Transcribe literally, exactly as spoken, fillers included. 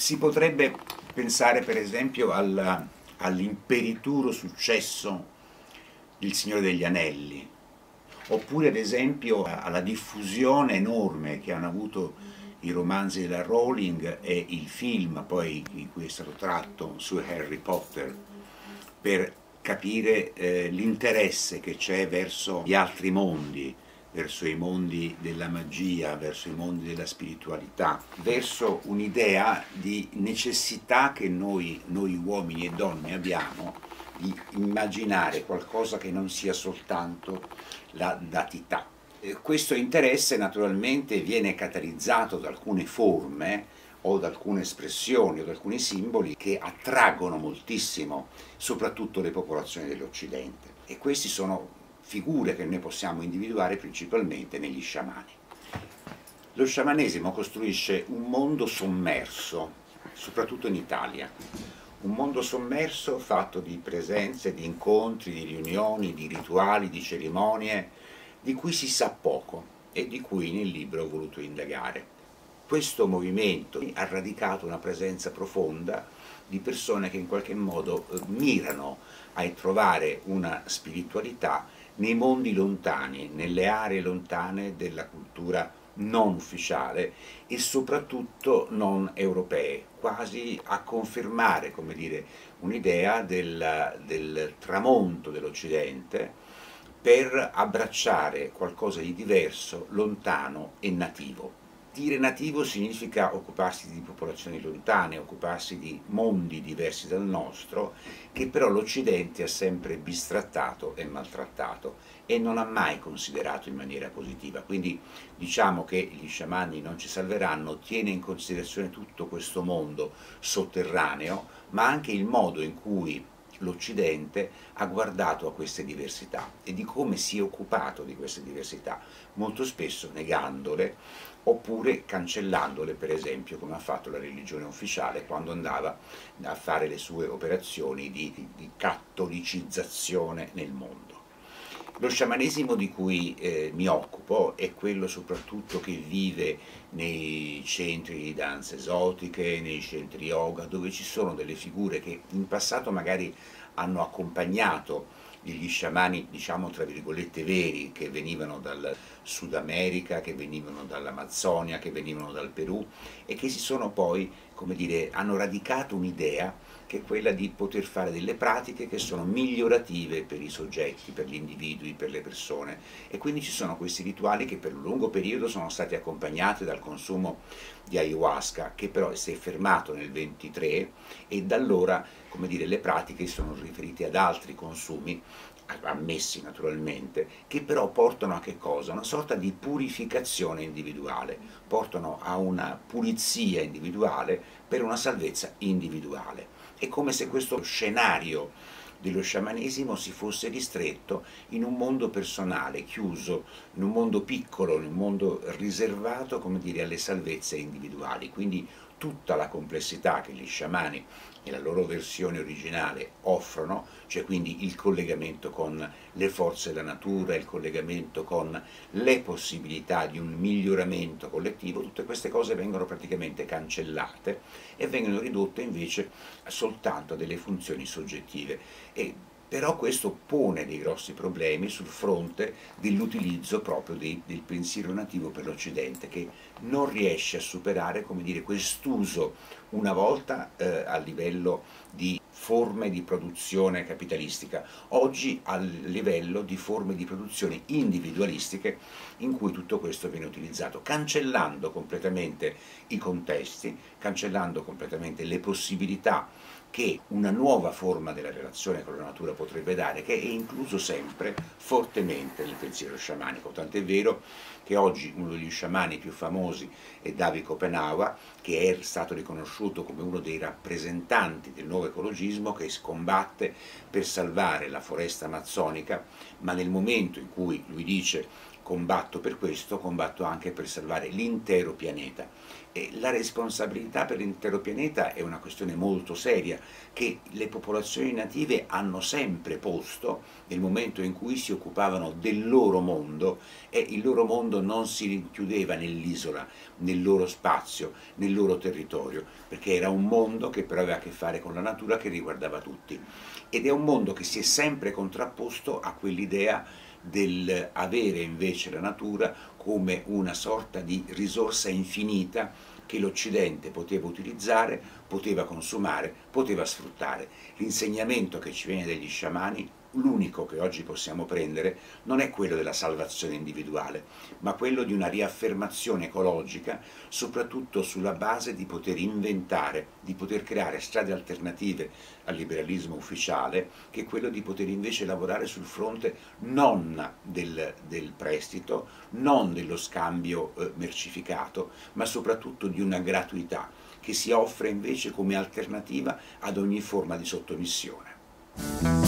Si potrebbe pensare per esempio all'imperituro successo Il Signore degli Anelli, oppure ad esempio alla diffusione enorme che hanno avuto i romanzi della Rowling e il film poi di cui è stato tratto su Harry Potter, per capire eh, l'interesse che c'è verso gli altri mondi, verso i mondi della magia, verso i mondi della spiritualità, verso un'idea di necessità che noi, noi uomini e donne abbiamo di immaginare qualcosa che non sia soltanto la datità. Questo interesse naturalmente viene catalizzato da alcune forme o da alcune espressioni o da alcuni simboli che attraggono moltissimo soprattutto le popolazioni dell'Occidente, e questi sono figure che noi possiamo individuare principalmente negli sciamani. Lo sciamanesimo costruisce un mondo sommerso, soprattutto in Italia, un mondo sommerso fatto di presenze, di incontri, di riunioni, di rituali, di cerimonie, di cui si sa poco e di cui nel libro ho voluto indagare. Questo movimento ha radicato una presenza profonda di persone che in qualche modo mirano a trovare una spiritualità nei mondi lontani, nelle aree lontane della cultura non ufficiale e soprattutto non europee, quasi a confermare, come dire, un'idea del, del tramonto dell'Occidente per abbracciare qualcosa di diverso, lontano e nativo. Dire nativo significa occuparsi di popolazioni lontane, occuparsi di mondi diversi dal nostro, che però l'Occidente ha sempre bistrattato e maltrattato e non ha mai considerato in maniera positiva. Quindi diciamo che gli sciamani non ci salveranno tiene in considerazione tutto questo mondo sotterraneo, ma anche il modo in cui l'Occidente ha guardato a queste diversità e di come si è occupato di queste diversità, molto spesso negandole oppure cancellandole, per esempio come ha fatto la religione ufficiale quando andava a fare le sue operazioni di, di cattolicizzazione nel mondo. Lo sciamanesimo di cui eh, mi occupo è quello soprattutto che vive nei centri di danze esotiche, nei centri yoga, dove ci sono delle figure che in passato magari hanno accompagnato degli sciamani, diciamo tra virgolette veri, che venivano dal Sud America, che venivano dall'Amazzonia, che venivano dal Perù e che si sono poi, come dire, hanno radicato un'idea che è quella di poter fare delle pratiche che sono migliorative per i soggetti, per gli individui, per le persone, e quindi ci sono questi rituali che per un lungo periodo sono stati accompagnati dal consumo di ayahuasca, che però si è fermato nel ventitré e da allora, come dire, le pratiche sono riferite ad altri consumi, ammessi naturalmente, che però portano a che cosa? Una sorta di purificazione individuale, portano a una pulizia individuale per una salvezza individuale. È come se questo scenario dello sciamanesimo si fosse ristretto in un mondo personale, chiuso, in un mondo piccolo, in un mondo riservato, come dire, alle salvezze individuali. Quindi tutta la complessità che gli sciamani nella loro versione originale offrono, cioè quindi il collegamento con le forze della natura, il collegamento con le possibilità di un miglioramento collettivo, tutte queste cose vengono praticamente cancellate e vengono ridotte invece soltanto a delle funzioni soggettive. E però questo pone dei grossi problemi sul fronte dell'utilizzo proprio dei, del pensiero nativo per l'Occidente, che non riesce a superare, come dire, quest'uso una volta eh, a livello di forme di produzione capitalistica, oggi a livello di forme di produzione individualistiche in cui tutto questo viene utilizzato, cancellando completamente i contesti, cancellando completamente le possibilità che una nuova forma della relazione con la natura potrebbe dare, che è incluso sempre fortemente nel pensiero sciamanico, tant'è vero che oggi uno degli sciamani più famosi è David Copenaua, che è stato riconosciuto come uno dei rappresentanti del nuovo ecologismo che combatte per salvare la foresta amazzonica, ma nel momento in cui lui dice combatto per questo, combatto anche per salvare l'intero pianeta. E la responsabilità per l'intero pianeta è una questione molto seria che le popolazioni native hanno sempre posto nel momento in cui si occupavano del loro mondo, e il loro mondo non si rinchiudeva nell'isola, nel loro spazio, nel loro territorio, perché era un mondo che però aveva a che fare con la natura, che riguardava tutti. Ed è un mondo che si è sempre contrapposto a quell'idea del avere invece la natura come una sorta di risorsa infinita che l'Occidente poteva utilizzare, poteva consumare, poteva sfruttare. L'insegnamento che ci viene dagli sciamani, l'unico che oggi possiamo prendere, non è quello della salvazione individuale, ma quello di una riaffermazione ecologica, soprattutto sulla base di poter inventare, di poter creare strade alternative al liberalismo ufficiale, che è quello di poter invece lavorare sul fronte non del, del prestito, non dello scambio eh, mercificato, ma soprattutto di una gratuità che si offre invece come alternativa ad ogni forma di sottomissione.